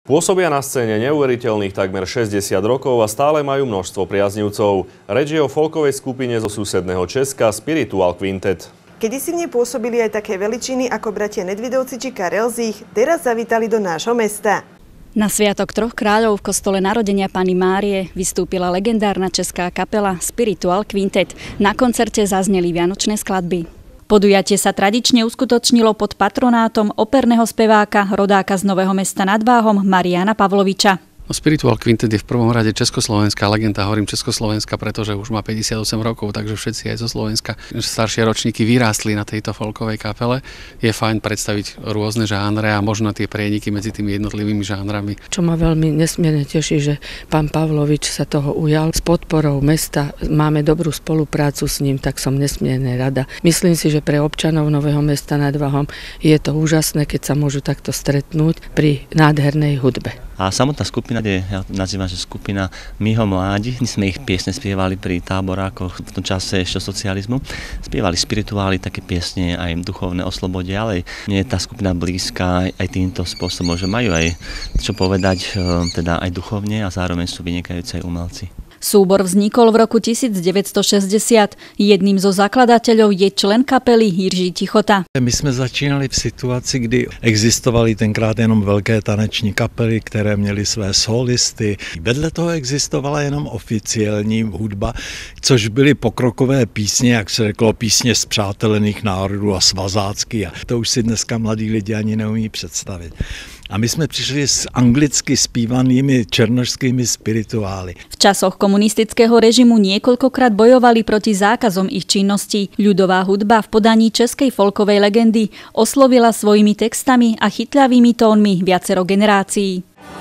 Pôsobia na scéne neuveriteľných takmer 60 rokov a stále majú množstvo priaznivcov. Reč je o folkovej skupine zo susedného Česka Spiritual Quintet. Kedysi v nej pôsobili aj také veličiny ako bratia Nedvidovci či Karel Zich, teraz zavítali do nášho mesta. Na sviatok troch kráľov v kostole Narodenia Panny Márie vystúpila legendárna česká kapela Spiritual Quintet. Na koncerte zazneli vianočné skladby. Podujatie sa tradične uskutočnilo pod patronátom operného speváka, rodáka z Nového Mesta nad Váhom Mariana Pavloviča. Spiritual Quintet je v prvom rade československá legenda. Hovorím Československá, pretože už má 58 rokov, takže všetci aj zo Slovenska. Staršie ročníky vyrástli na tejto folkovej kapele. Je fajn predstaviť rôzne žánre a možno tie prieniky medzi tými jednotlivými žánrami. Čo ma veľmi nesmierne teší, že pán Pavlovič sa toho ujal. S podporou mesta máme dobrú spoluprácu s ním, tak som nesmierne rada. Myslím si, že pre občanov Nového Mesta nad Váhom je to úžasné, keď sa môžu takto stretnúť pri nádhernej hudbe. A samotná skupina, ja nazývam, že skupina Myho mládi, my sme ich piesne spievali pri táborákoch v tom čase ešte socializmu. Spievali spirituály, také piesne aj duchovné o slobode, ale mne je tá skupina blízka aj týmto spôsobom, že majú aj čo povedať teda aj duchovne a zároveň sú vynikajúci aj umelci. Súbor vznikol v roku 1960. Jedným zo zakladateľov je člen kapely Jiří Tichota. My jsme začínali v situaci, kdy existovaly tenkrát jenom velké taneční kapely, které měly své solisty. Vedle toho existovala jenom oficiální hudba, což byly pokrokové písně, jak se řeklo, písně spřátelených národů a svazácky. A to už si dneska mladí lidi ani neumí představit. A my jsme přišli s anglicky zpívanými černošskými spirituály. V časoch komunistického režimu niekoľkokrát bojovali proti zákazom ich činností. Ľudová hudba v podaní českej folkovej legendy oslovila svojimi textami a chytľavými tónmi viacero generácií.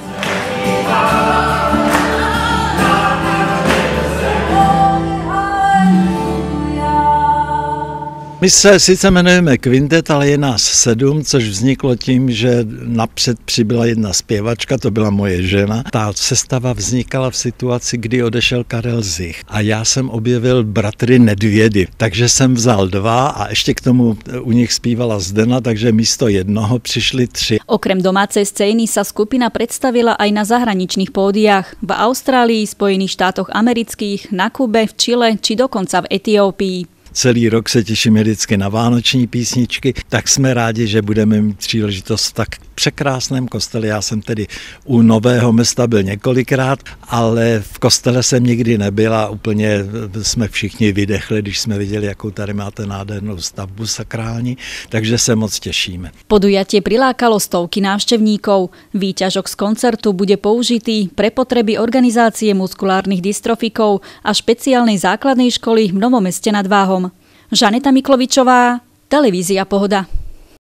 My se sice jmenujeme Quintet, ale je nás 7, což vzniklo tím, že napřed přibyla jedna zpěvačka, to byla moje žena. Ta sestava vznikala v situaci, kdy odešel Karel Zich a já jsem objevil bratry Nedvědy, takže jsem vzal 2 a ještě k tomu u nich zpívala Zdena, takže místo jednoho přišli 3. Okrem domácej scény sa skupina predstavila aj na zahraničných pódiách v Austrálii, Spojených štátoch amerických, na Kube, v Chile či dokonca v Etiópii. Celý rok se těšíme vždycky na vánoční písničky, tak jsme rádi, že budeme mít příležitost v tak překrásném kostele. Já jsem tedy u Nového Mesta byl několikrát, ale v kostele jsem nikdy nebyl a úplně jsme všichni vydechli, když jsme viděli, jakou tady máte nádhernou stavbu sakrální, takže se moc těšíme. Podujatie prilákalo stovky návštevníkov. Výťažok z koncertu bude použitý pre potreby organizácie muskulárnych dystrofikov a špeciálnej základnej školy v Novom Meste nad Váhom. Žaneta Miklovičová, televízia Pohoda.